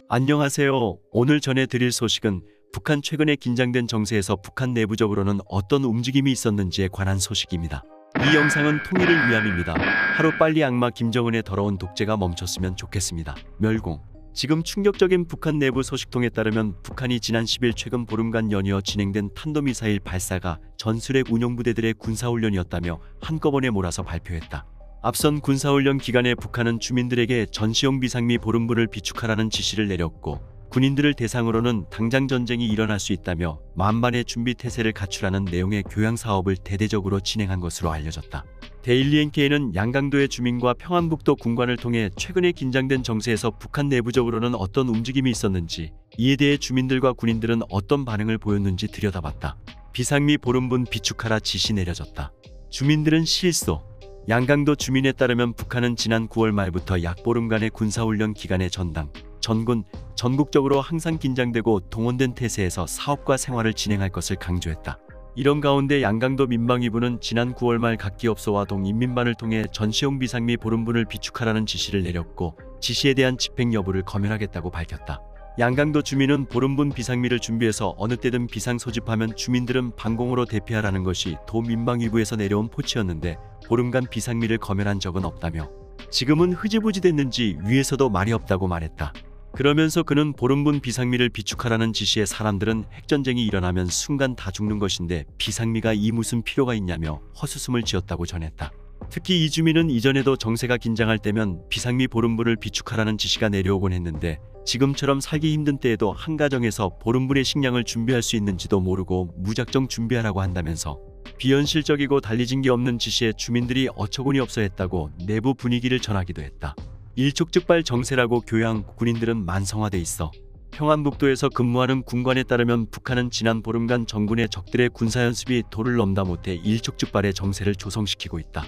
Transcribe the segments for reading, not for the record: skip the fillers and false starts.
안녕하세요. 오늘 전해드릴 소식은 북한 최근에 긴장된 정세에서 북한 내부적으로는 어떤 움직임이 있었는지에 관한 소식입니다. 이 영상은 통일을 위함입니다. 하루빨리 악마 김정은의 더러운 독재가 멈췄으면 좋겠습니다. 멸공. 지금 충격적인 북한 내부 소식통에 따르면 북한이 지난 10일 최근 보름간 연이어 진행된 탄도미사일 발사가 전술핵 운용부대들의 군사훈련이었다며 한꺼번에 몰아서 발표했다. 앞선 군사훈련 기간에 북한은 주민들에게 전시용 비상미 보름부를 비축하라는 지시를 내렸고 군인들을 대상으로는 당장 전쟁이 일어날 수 있다며 만반의 준비 태세를 갖추라는 내용의 교양 사업을 대대적으로 진행한 것으로 알려졌다. 데일리 NK는 양강도의 주민과 평안북도 군관을 통해 최근에 긴장된 정세에서 북한 내부적으로는 어떤 움직임이 있었는지, 이에 대해 주민들과 군인들은 어떤 반응을 보였는지 들여다봤다. 비상미 보름분 비축하라 지시 내려졌다. 주민들은 실소. 양강도 주민에 따르면 북한은 지난 9월 말부터 약 보름간의 군사훈련 기간에 전당, 전군, 전국적으로 항상 긴장되고 동원된 태세에서 사업과 생활을 진행할 것을 강조했다. 이런 가운데 양강도 민방위부는 지난 9월 말 각 기업소와 동인민반을 통해 전시용 비상미 보름분을 비축하라는 지시를 내렸고 지시에 대한 집행 여부를 검열하겠다고 밝혔다. 양강도 주민은 보름분 비상미를 준비해서 어느 때든 비상 소집하면 주민들은 방공으로 대피하라는 것이 도 민방위부에서 내려온 포치였는데 보름간 비상미를 검열한 적은 없다며 지금은 흐지부지 됐는지 위에서도 말이 없다고 말했다. 그러면서 그는 보름분 비상미를 비축하라는 지시에 사람들은 핵전쟁이 일어나면 순간 다 죽는 것인데 비상미가 이 무슨 필요가 있냐며 헛웃음을 지었다고 전했다. 특히 이 주민은 이전에도 정세가 긴장할 때면 비상미 보름분을 비축하라는 지시가 내려오곤 했는데 지금처럼 살기 힘든 때에도 한 가정에서 보름분의 식량을 준비할 수 있는지도 모르고 무작정 준비하라고 한다면서 비현실적이고 달리진기 없는 지시에 주민들이 어처구니 없어 했다고 내부 분위기를 전하기도 했다. 일촉즉발 정세라고 교양 군인들은 만성화돼 있어. 평안북도에서 근무하는 군관에 따르면 북한은 지난 보름간 정군의 적들의 군사연습이 도를 넘다 못해 일촉즉발의 정세를 조성시키고 있다.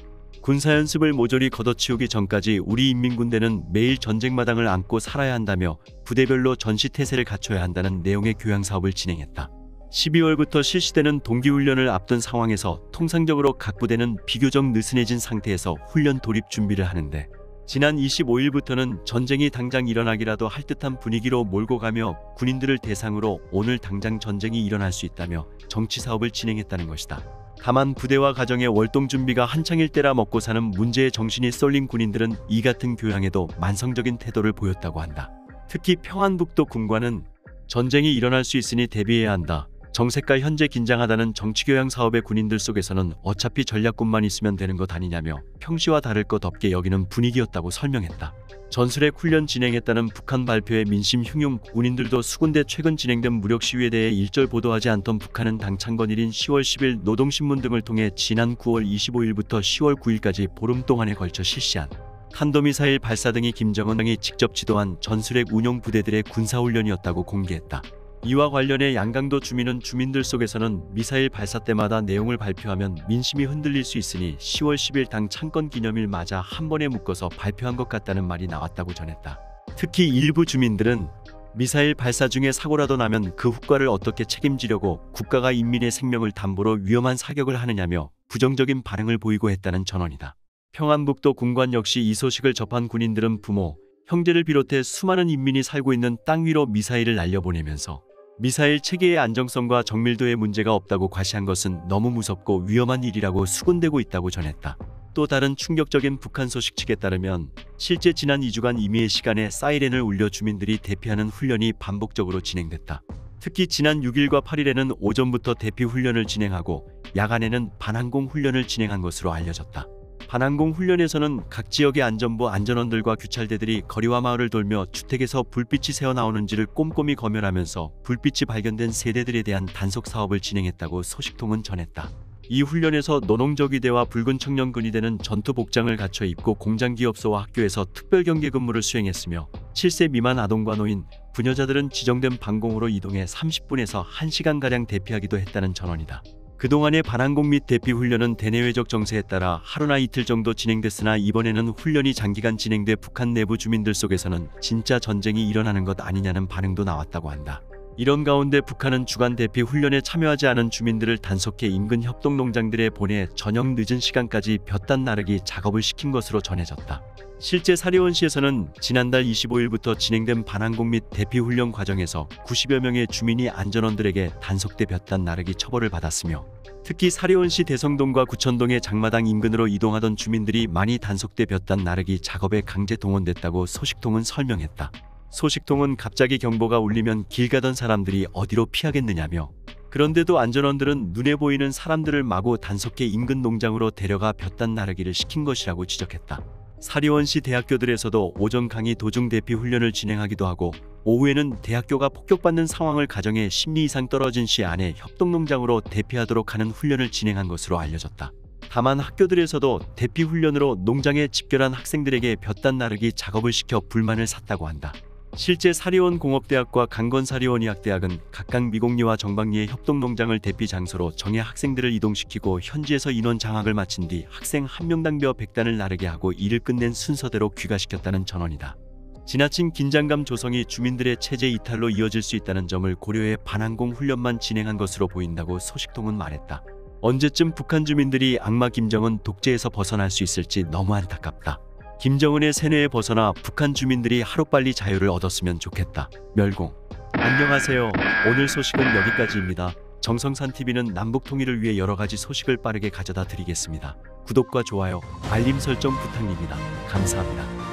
군사연습을 모조리 걷어치우기 전까지 우리 인민군대는 매일 전쟁마당을 안고 살아야 한다며 부대별로 전시태세를 갖춰야 한다는 내용의 교양사업을 진행했다. 12월부터 실시되는 동기훈련을 앞둔 상황에서 통상적으로 각 부대는 비교적 느슨해진 상태에서 훈련 돌입 준비를 하는데 지난 25일부터는 전쟁이 당장 일어나기라도 할 듯한 분위기로 몰고 가며 군인들을 대상으로 오늘 당장 전쟁이 일어날 수 있다며 정치사업을 진행했다는 것이다. 다만 부대와 가정의 월동 준비가 한창일 때라 먹고 사는 문제에 정신이 쏠린 군인들은 이 같은 교양에도 만성적인 태도를 보였다고 한다. 특히 평안북도 군관은 전쟁이 일어날 수 있으니 대비해야 한다. 정세가 현재 긴장하다는 정치교양 사업의 군인들 속에서는 어차피 전략군만 있으면 되는 것 아니냐며 평시와 다를 것 없게 여기는 분위기였다고 설명했다. 전술핵 훈련 진행했다는 북한 발표에 민심 흉흉 군인들도 수군대 최근 진행된 무력 시위에 대해 일절 보도하지 않던 북한은 당 창건일인 10월 10일 노동신문 등을 통해 지난 9월 25일부터 10월 9일까지 보름 동안에 걸쳐 실시한 탄도미사일 발사 등이 김정은이 직접 지도한 전술핵 운용 부대들의 군사훈련이었다고 공개했다. 이와 관련해 양강도 주민은 주민들 속에서는 미사일 발사 때마다 내용을 발표하면 민심이 흔들릴 수 있으니 10월 10일 당 창건 기념일 맞아 한 번에 묶어서 발표한 것 같다는 말이 나왔다고 전했다. 특히 일부 주민들은 미사일 발사 중에 사고라도 나면 그 후과를 어떻게 책임지려고 국가가 인민의 생명을 담보로 위험한 사격을 하느냐며 부정적인 반응을 보이고 했다는 전언이다. 평안북도 군관 역시 이 소식을 접한 군인들은 부모, 형제를 비롯해 수많은 인민이 살고 있는 땅 위로 미사일을 날려보내면서 미사일 체계의 안정성과 정밀도에 문제가 없다고 과시한 것은 너무 무섭고 위험한 일이라고 수군대고 있다고 전했다. 또 다른 충격적인 북한 소식 측에 따르면 실제 지난 2주간 임의의 시간에 사이렌을 울려 주민들이 대피하는 훈련이 반복적으로 진행됐다. 특히 지난 6일과 8일에는 오전부터 대피 훈련을 진행하고 야간에는 반항공 훈련을 진행한 것으로 알려졌다. 반항공 훈련에서는 각 지역의 안전부 안전원들과 규찰대들이 거리와 마을을 돌며 주택에서 불빛이 새어나오는지를 꼼꼼히 검열하면서 불빛이 발견된 세대들에 대한 단속 사업을 진행했다고 소식통은 전했다. 이 훈련에서 노농저기대와 붉은 청년근위대는 전투 복장을 갖춰 입고 공장기업소와 학교에서 특별경계 근무를 수행했으며 7세 미만 아동과 노인, 부녀자들은 지정된 방공으로 이동해 30분에서 1시간가량 대피하기도 했다는 전언이다. 그동안의 반항공 및 대피 훈련은 대내외적 정세에 따라 하루나 이틀 정도 진행됐으나 이번에는 훈련이 장기간 진행돼 북한 내부 주민들 속에서는 진짜 전쟁이 일어나는 것 아니냐는 반응도 나왔다고 한다. 이런 가운데 북한은 주간 대피 훈련에 참여하지 않은 주민들을 단속해 인근 협동농장들에 보내 저녁 늦은 시간까지 볕단 나르기 작업을 시킨 것으로 전해졌다. 실제 사리원시에서는 지난달 25일부터 진행된 반항공 및 대피 훈련 과정에서 90여 명의 주민이 안전원들에게 단속대 볕단 나르기 처벌을 받았으며 특히 사리원시 대성동과 구천동의 장마당 인근으로 이동하던 주민들이 많이 단속대 볕단 나르기 작업에 강제 동원됐다고 소식통은 설명했다. 소식통은 갑자기 경보가 울리면 길 가던 사람들이 어디로 피하겠느냐며 그런데도 안전원들은 눈에 보이는 사람들을 마구 단속해 인근 농장으로 데려가 볕단 나르기를 시킨 것이라고 지적했다. 사리원시 대학교들에서도 오전 강의 도중 대피 훈련을 진행하기도 하고 오후에는 대학교가 폭격받는 상황을 가정해 10리 이상 떨어진 시 안에 협동농장으로 대피하도록 하는 훈련을 진행한 것으로 알려졌다. 다만 학교들에서도 대피 훈련으로 농장에 집결한 학생들에게 볕단 나르기 작업을 시켜 불만을 샀다고 한다. 실제 사리원 공업대학과 강건사리원의학대학은 각각 미곡리와 정박리의 협동농장을 대피 장소로 정해 학생들을 이동시키고 현지에서 인원 장악을 마친 뒤 학생 한 명당 벼 100단을 나르게 하고 일을 끝낸 순서대로 귀가시켰다는 전언이다. 지나친 긴장감 조성이 주민들의 체제 이탈로 이어질 수 있다는 점을 고려해 반항공 훈련만 진행한 것으로 보인다고 소식통은 말했다. 언제쯤 북한 주민들이 악마 김정은 독재에서 벗어날 수 있을지 너무 안타깝다. 김정은의 세뇌에 벗어나 북한 주민들이 하루빨리 자유를 얻었으면 좋겠다. 멸공. 안녕하세요. 오늘 소식은 여기까지입니다. 정성산TV는 남북 통일을 위해 여러가지 소식을 빠르게 가져다 드리겠습니다. 구독과 좋아요, 알림 설정 부탁드립니다. 감사합니다.